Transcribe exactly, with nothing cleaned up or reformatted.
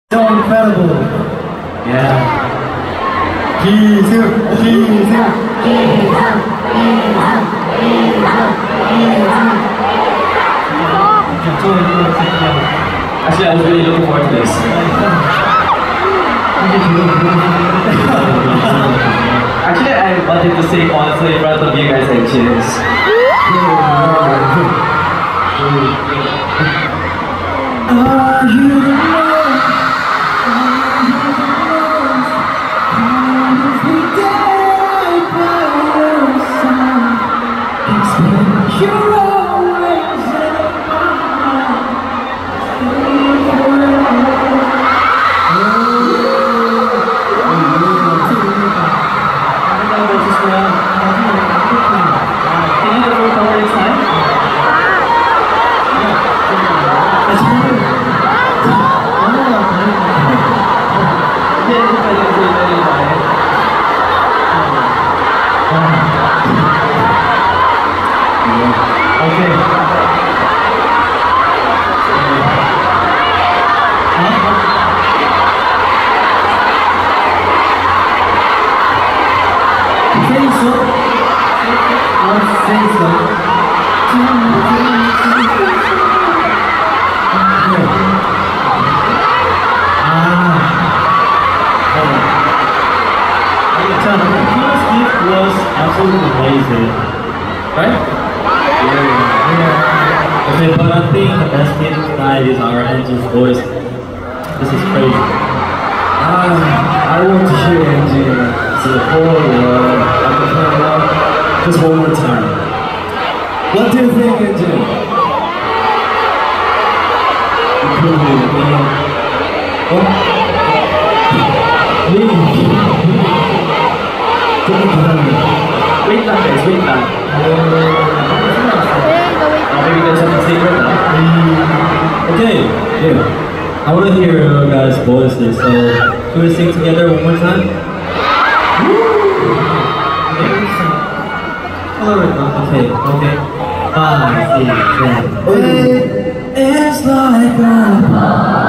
So incredible. Yeah. 기술, 기술, 기술, 기술, 기술. Actually, I was really looking forward to this. Actually, I wanted to sing honestly in front of you guys and cheers. Are you the one? You're always in my Can you do the full cover next time? Okay. Say so. Say so. So the first gift was absolutely amazing, right? Yeah. Yeah. Okay, but I think the best gift tonight is our Angel's voice. This is crazy. Ah, I want to hear Angel to the whole world at the camera just one more time. What do you think, Angel? You could be the man. What? Leave. Wait lang guys, wait lang. Uh, maybe there's something secret now. Okay, yeah. I want to hear your guys' voices, so can we sing together one more time? Okay, okay. Five, six, seven. It's like a